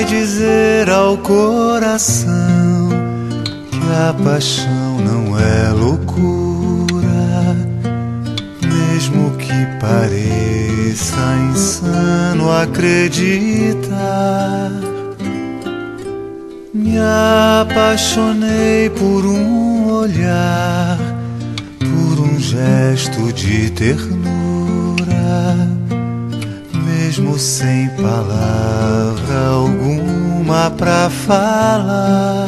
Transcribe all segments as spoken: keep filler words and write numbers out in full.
vai dizer ao coração que a paixão não é loucura, mesmo que pareça insano acreditar? Me apaixonei por um olhar, por um gesto de ternura, mesmo sem palavra alguma pra falar.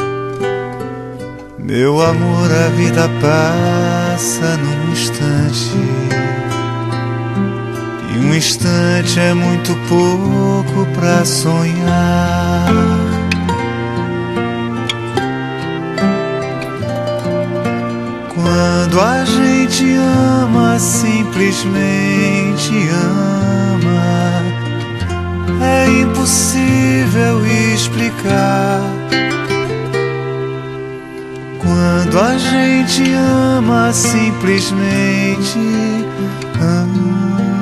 Meu amor, a vida passa num instante, e um instante é muito pouco pra sonhar. Quando a gente ama, simplesmente ama, é impossível explicar. Quando a gente ama, simplesmente ama.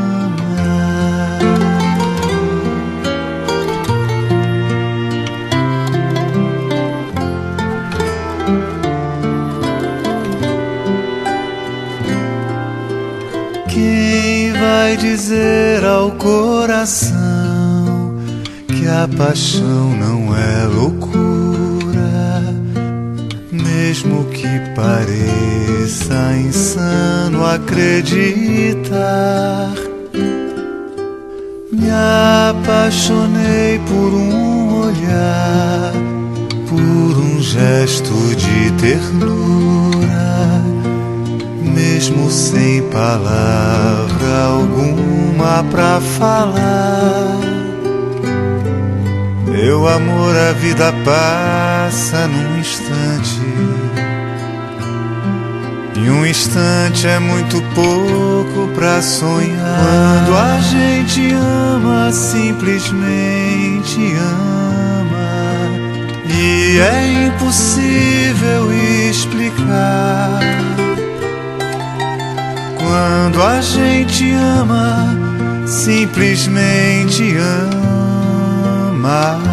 Quem vai dizer ao coração que a paixão não é loucura, mesmo que pareça insano acreditar? Me apaixonei por um olhar, por um gesto de ternura, mesmo sem palavra alguma pra falar. Meu amor, a vida passa num instante, e um instante é muito pouco pra sonhar. Quando a gente ama, simplesmente ama, e é impossível explicar. Quando a gente ama, simplesmente ama.